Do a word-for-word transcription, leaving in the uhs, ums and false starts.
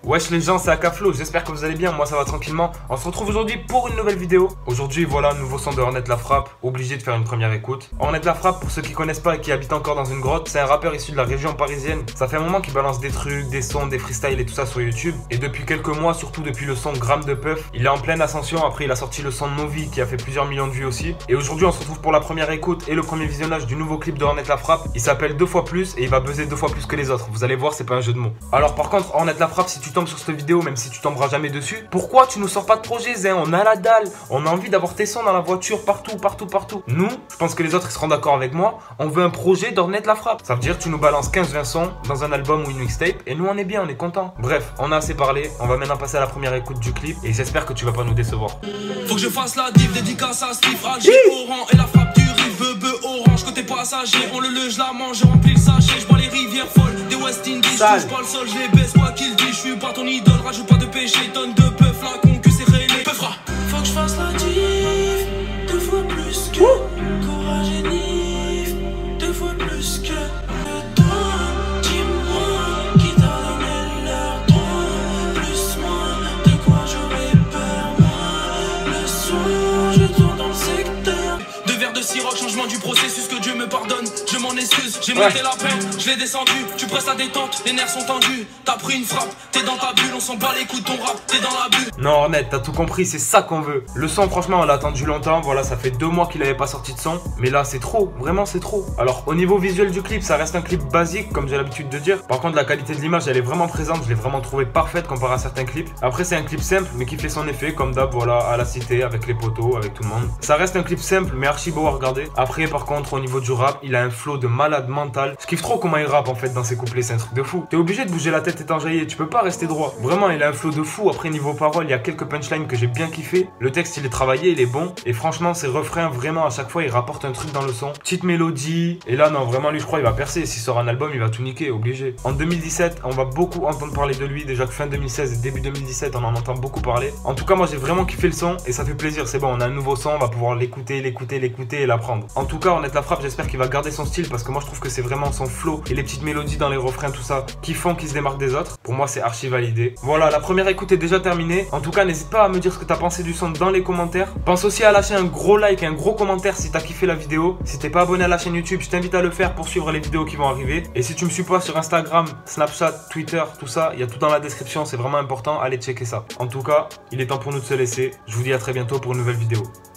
Wesh les gens, c'est Akaflo, j'espère que vous allez bien, moi ça va tranquillement. On se retrouve aujourd'hui pour une nouvelle vidéo. Aujourd'hui voilà, nouveau son de Ornette La Frappe, obligé de faire une première écoute. Ornette La Frappe, pour ceux qui connaissent pas et qui habitent encore dans une grotte, c'est un rappeur issu de la région parisienne. Ça fait un moment qu'il balance des trucs, des sons, des freestyles et tout ça sur YouTube. Et depuis quelques mois, surtout depuis le son Gramme de Puff, il est en pleine ascension. Après il a sorti le son Novi qui a fait plusieurs millions de vues aussi. Et aujourd'hui on se retrouve pour la première écoute et le premier visionnage du nouveau clip de Ornette La Frappe. Il s'appelle Deux fois plus et il va buzzer deux fois plus que les autres. Vous allez voir, c'est pas un jeu de mots. Alors par contre, Ornette La Frappe, si tu tombes sur cette vidéo, même si tu tomberas jamais dessus, pourquoi tu nous sors pas de projet, Zin? On a la dalle, on a envie d'avoir tes sons dans la voiture, partout, partout, partout. Nous, je pense que les autres ils seront d'accord avec moi, on veut un projet d'Ornette La Frappe. Ça veut dire que tu nous balances quinze vingt sons dans un album ou une mixtape et nous on est bien, on est content. Bref, on a assez parlé, on va maintenant passer à la première écoute du clip et j'espère que tu vas pas nous décevoir. Faut que je fasse la div, dédicace à Steve, Alger, Oran et la frappe du rive, bebe orange, côté passager, on le le, je la mange, je remplis le sachet, je bois les rivières folles, des West Indies, je touche pas le sol, je les baisse, quoi qu'il dit, je suis pas ton idole, rajoute pas de péché, tonne de peu, flacon, que c'est réglé, peu fera. Faut que je fasse la div, deux fois plus que courage et nif, deux fois plus que le temps, dis-moi, qui t'a donné leur droit, plus moi, de quoi j'aurais peur, moi, le soir, je tourne dans le secteur. Deux verres de sirop, changement du processus, que Dieu me pardonne, je m'en excuse, j'ai monté ouais. La peine, je l'ai descendu, tu presses la détente, les nerfs sont tendus, t'as pris une frappe, t'es dans ta bulle, on s'en bat les coups de ton rap, t'es dans la bulle. Non Ornette, t'as tout compris, c'est ça qu'on veut. Le son franchement on l'a attendu longtemps, voilà ça fait deux mois qu'il avait pas sorti de son, mais là c'est trop, vraiment c'est trop. Alors au niveau visuel du clip, ça reste un clip basique comme j'ai l'habitude de dire. Par contre la qualité de l'image elle est vraiment présente, je l'ai vraiment trouvé parfaite comparé à certains clips. Après c'est un clip simple mais qui fait son effet comme d'hab, voilà, à la cité, avec les poteaux, avec tout le monde. Ça reste un clip simple mais archi beau à regarder. Après par contre au niveau du rap, il a un flow de malade mental. Je kiffe trop comment il rappe en fait dans ses couplets, c'est un truc de fou. T'es obligé de bouger la tête étant jaillé, tu peux pas rester droit. Vraiment il a un flow de fou. Après niveau paroles, il y a quelques punchlines que j'ai bien kiffé. Le texte il est travaillé, il est bon. Et franchement ses refrains vraiment à chaque fois il rapporte un truc dans le son. Petite mélodie. Et là non vraiment lui je crois il va percer. S'il sort un album il va tout niquer, obligé. En deux mille dix-sept on va beaucoup entendre parler de lui. Déjà que fin deux mille seize et début deux mille dix-sept on en entend beaucoup parler. En tout cas moi j'ai vraiment kiffé le son et ça fait plaisir. C'est bon, on a un nouveau son, on va pouvoir l'écouter, l'écouter, l'écouter et l'apprendre. En tout cas Ornette La Frappe, j'espère qu'il va garder son style parce que moi je trouve que c'est vraiment son flow et les petites mélodies dans les refrains tout ça qui font qu'il se démarque des autres. Pour moi c'est archi validé. Voilà, la première écoute est déjà terminée. En tout cas n'hésite pas à me dire ce que t'as pensé du son dans les commentaires. Pense aussi à lâcher un gros like, un gros commentaire si t'as kiffé la vidéo. Si t'es pas abonné à la chaîne YouTube, je t'invite à le faire pour suivre les vidéos qui vont arriver. Et si tu me suis pas sur Instagram, Snapchat, Twitter, tout ça, il y a tout dans la description, c'est vraiment important, allez checker ça. En tout cas, il est temps pour nous de se laisser. Je vous dis à très bientôt pour une nouvelle vidéo.